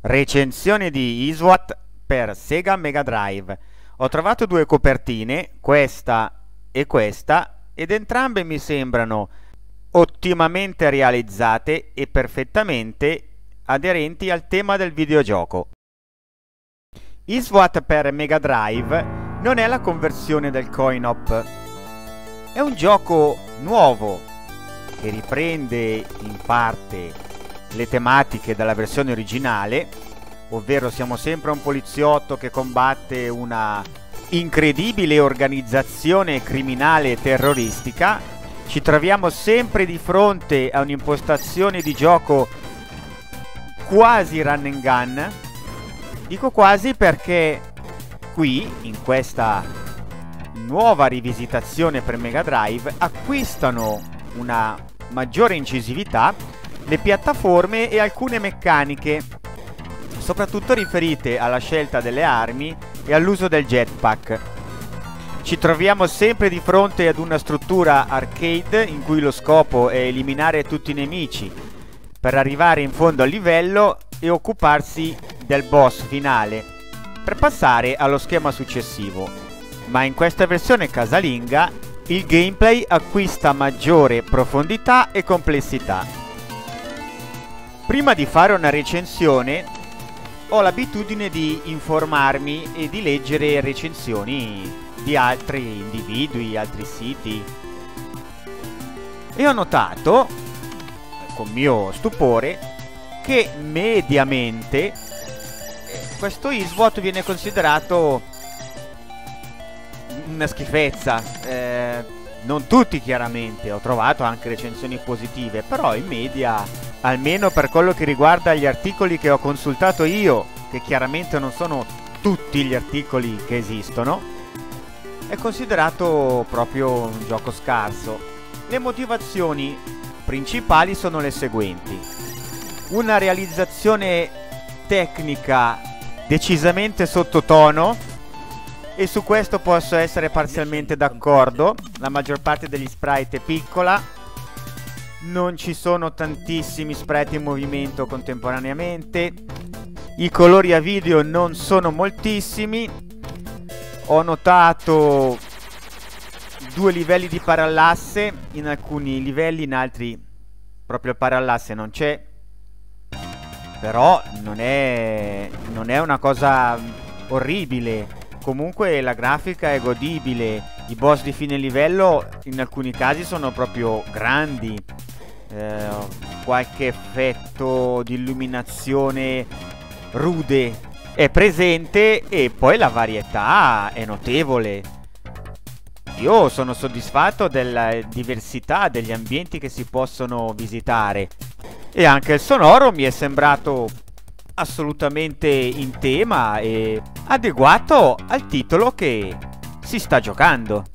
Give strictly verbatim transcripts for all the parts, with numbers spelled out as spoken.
Recensione di Iswat per Sega Mega Drive. Ho trovato due copertine, questa e questa, ed entrambe mi sembrano ottimamente realizzate e perfettamente aderenti al tema del videogioco. Iswat per Mega Drive non è la conversione del coin-op, è un gioco nuovo che riprende in parte le tematiche della versione originale, ovvero siamo sempre un poliziotto che combatte una incredibile organizzazione criminale e terroristica. Ci troviamo sempre di fronte a un'impostazione di gioco quasi run and gun. Dico quasi perché qui, in questa nuova rivisitazione per Mega Drive, acquistano una maggiore incisività le piattaforme e alcune meccaniche, soprattutto riferite alla scelta delle armi e all'uso del jetpack. Ci troviamo sempre di fronte ad una struttura arcade in cui lo scopo è eliminare tutti i nemici per arrivare in fondo al livello e occuparsi del boss finale per passare allo schema successivo. Ma in questa versione casalinga il gameplay acquista maggiore profondità e complessità. Prima di fare una recensione ho l'abitudine di informarmi e di leggere recensioni di altri individui, altri siti, e ho notato, con mio stupore, che mediamente questo Iswat viene considerato una schifezza. Eh, non tutti chiaramente, ho trovato anche recensioni positive, però in media, almeno per quello che riguarda gli articoli che ho consultato io, che chiaramente non sono tutti gli articoli che esistono, è considerato proprio un gioco scarso. Le motivazioni principali sono le seguenti: una realizzazione tecnica decisamente sottotono, e su questo posso essere parzialmente d'accordo. La maggior parte degli sprite è piccola, non ci sono tantissimi sprite in movimento contemporaneamente, i colori a video non sono moltissimi, ho notato due livelli di parallasse in alcuni livelli, in altri proprio il parallasse non c'è, però non è, non è una cosa orribile. Comunque la grafica è godibile, i boss di fine livello in alcuni casi sono proprio grandi, eh, qualche effetto di illuminazione rude è presente e poi la varietà è notevole. Io sono soddisfatto della diversità degli ambienti che si possono visitare, e anche il sonoro mi è sembrato assolutamente in tema e adeguato al titolo che si sta giocando.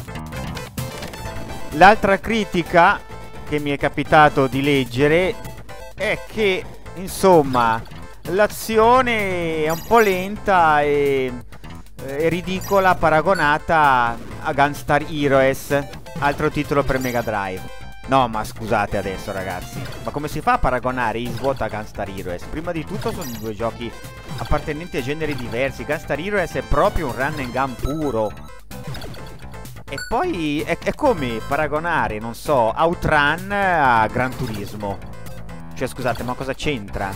L'altra critica che mi è capitato di leggere è che, insomma, l'azione è un po' lenta e è ridicola paragonata a Gunstar Heroes, altro titolo per Mega Drive. No, ma scusate adesso ragazzi, ma come si fa a paragonare Iswat a Gunstar Heroes? Prima di tutto sono due giochi appartenenti a generi diversi. Gunstar Heroes è proprio un run and gun puro. E poi è, è come paragonare, non so, Outrun a Gran Turismo. Cioè scusate, ma cosa c'entra?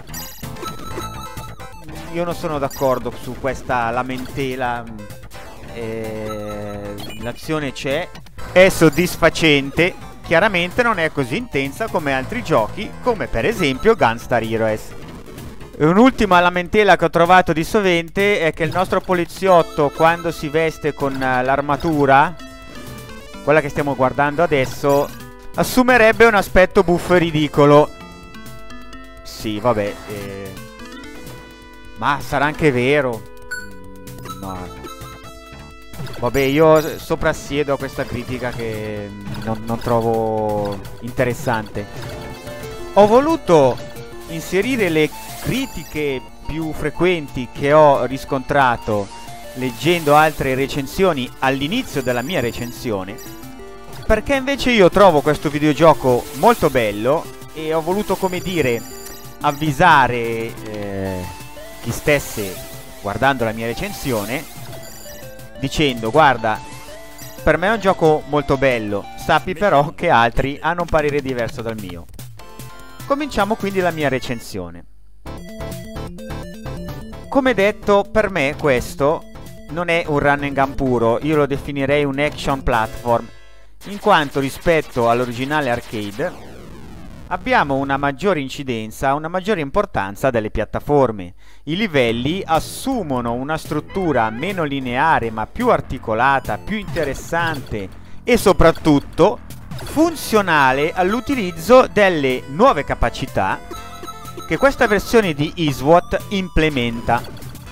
Io non sono d'accordo su questa lamentela. eh, L'azione c'è, è soddisfacente. Chiaramente non è così intensa come altri giochi, come per esempio Gunstar Heroes. E un'ultima lamentela che ho trovato di sovente è che il nostro poliziotto, quando si veste con l'armatura, quella che stiamo guardando adesso, assumerebbe un aspetto buffo e ridicolo. Sì, vabbè, eh... ma sarà anche vero. No. Vabbè, io soprassiedo a questa critica che non, non trovo interessante. Ho voluto inserire le critiche più frequenti che ho riscontrato leggendo altre recensioni all'inizio della mia recensione, perché invece io trovo questo videogioco molto bello e ho voluto, come dire, avvisare eh, chi stesse guardando la mia recensione dicendo: guarda, per me è un gioco molto bello, sappi però che altri hanno un parere diverso dal mio. Cominciamo quindi la mia recensione. Come detto, per me questo non è un run and gun puro, io lo definirei un action platform, in quanto rispetto all'originale arcade abbiamo una maggiore incidenza, una maggiore importanza delle piattaforme. I livelli assumono una struttura meno lineare ma più articolata, più interessante e soprattutto funzionale all'utilizzo delle nuove capacità che questa versione di Eastward implementa.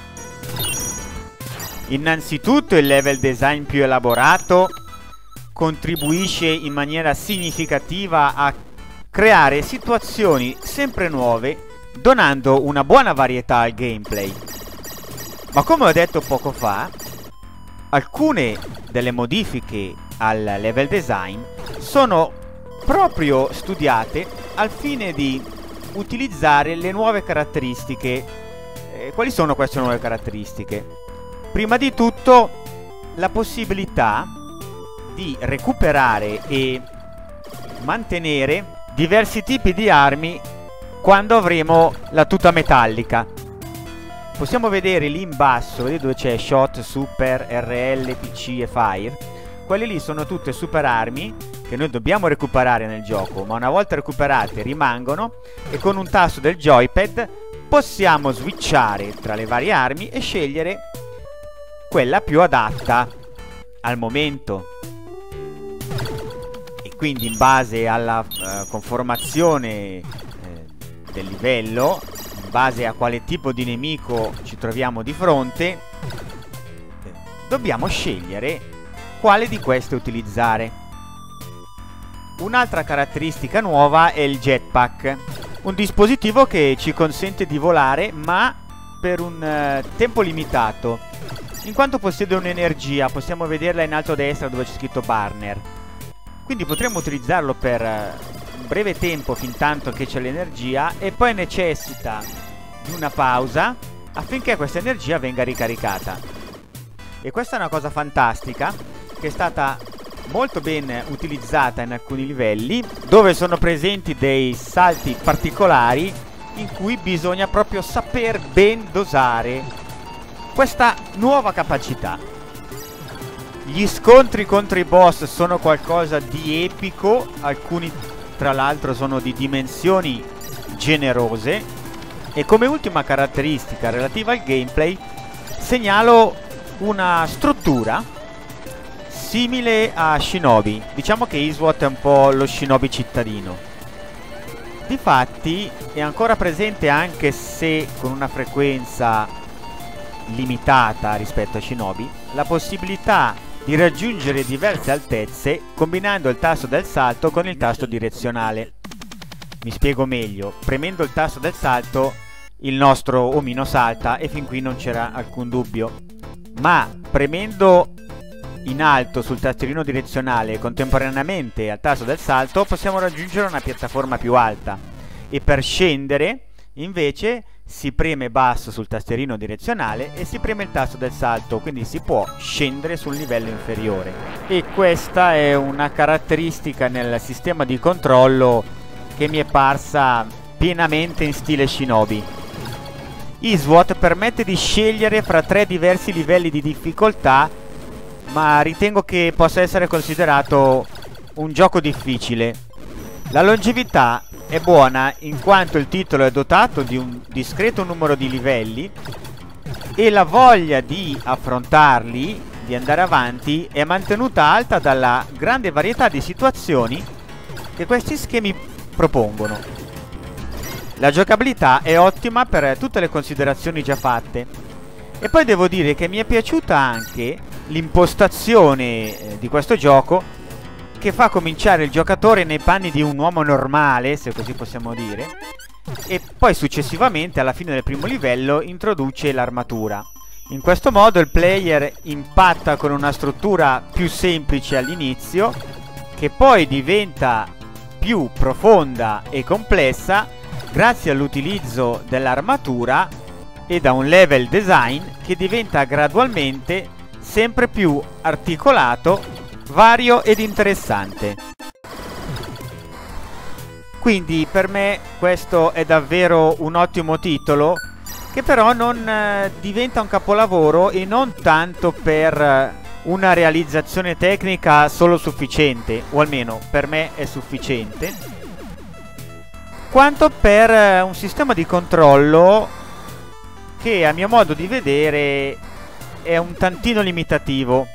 Innanzitutto il level design più elaborato contribuisce in maniera significativa a creare situazioni sempre nuove, donando una buona varietà al gameplay. Ma come ho detto poco fa, alcune delle modifiche al level design sono proprio studiate al fine di utilizzare le nuove caratteristiche. Eh, quali sono queste nuove caratteristiche? Prima di tutto la possibilità di recuperare e mantenere diversi tipi di armi quando avremo la tuta metallica. Possiamo vedere lì in basso, vedete dove c'è Shot, Super, R L, P C e Fire. Quelle lì sono tutte super armi che noi dobbiamo recuperare nel gioco, ma una volta recuperate rimangono, e con un tasto del joypad possiamo switchare tra le varie armi e scegliere quella più adatta al momento. E quindi in base alla uh, conformazione eh, del livello, in base a quale tipo di nemico ci troviamo di fronte, eh, dobbiamo scegliere quale di queste utilizzare. Un'altra caratteristica nuova è il jetpack, un dispositivo che ci consente di volare ma per un uh, tempo limitato, in quanto possiede un'energia. Possiamo vederla in alto a destra dove c'è scritto burner. Quindi potremo utilizzarlo per uh, un breve tempo fin tanto che c'è l'energia, e poi necessita di una pausa affinché questa energia venga ricaricata. E questa è una cosa fantastica che è stata molto ben utilizzata in alcuni livelli, dove sono presenti dei salti particolari in cui bisogna proprio saper ben dosare questa nuova capacità. Gli scontri contro i boss sono qualcosa di epico, alcuni tra l'altro sono di dimensioni generose, e come ultima caratteristica relativa al gameplay segnalo una struttura simile a Shinobi. Diciamo che Eastward è un po' lo Shinobi cittadino. Difatti è ancora presente, anche se con una frequenza limitata rispetto a Shinobi, la possibilità di raggiungere diverse altezze combinando il tasto del salto con il tasto direzionale. Mi spiego meglio: premendo il tasto del salto il nostro omino salta e fin qui non c'era alcun dubbio, ma premendo in alto sul tastierino direzionale e contemporaneamente al tasto del salto possiamo raggiungere una piattaforma più alta, e per scendere invece si preme basso sul tastierino direzionale e si preme il tasto del salto, quindi si può scendere sul livello inferiore. E questa è una caratteristica nel sistema di controllo che mi è parsa pienamente in stile Shinobi. Eastward permette di scegliere fra tre diversi livelli di difficoltà, ma ritengo che possa essere considerato un gioco difficile. La longevità è buona in quanto il titolo è dotato di un discreto numero di livelli, e la voglia di affrontarli, di andare avanti, è mantenuta alta dalla grande varietà di situazioni che questi schemi propongono. La giocabilità è ottima per tutte le considerazioni già fatte, e poi devo dire che mi è piaciuta anche l'impostazione eh, di questo gioco, che fa cominciare il giocatore nei panni di un uomo normale, se così possiamo dire, e poi successivamente alla fine del primo livello introduce l'armatura. In questo modo il player impatta con una struttura più semplice all'inizio, che poi diventa più profonda e complessa grazie all'utilizzo dell'armatura e da un level design che diventa gradualmente sempre più articolato, vario ed interessante. Quindi per me questo è davvero un ottimo titolo, che però non eh, diventa un capolavoro, e non tanto per eh, una realizzazione tecnica solo sufficiente, o almeno per me è sufficiente, quanto per eh, un sistema di controllo che a mio modo di vedere è un tantino limitativo.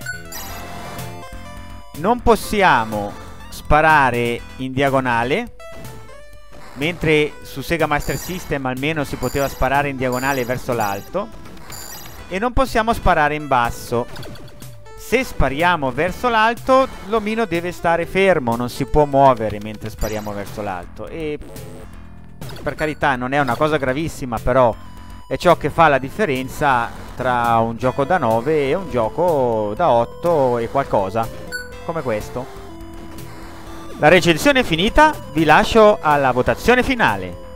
Non possiamo sparare in diagonale, mentre su Sega Master System almeno si poteva sparare in diagonale verso l'alto, e non possiamo sparare in basso. Se spariamo verso l'alto, l'omino deve stare fermo, non si può muovere mentre spariamo verso l'alto, e per carità non è una cosa gravissima, però è ciò che fa la differenza tra un gioco da nove e un gioco da otto e qualcosa come questo. La recensione è finita, vi lascio alla votazione finale.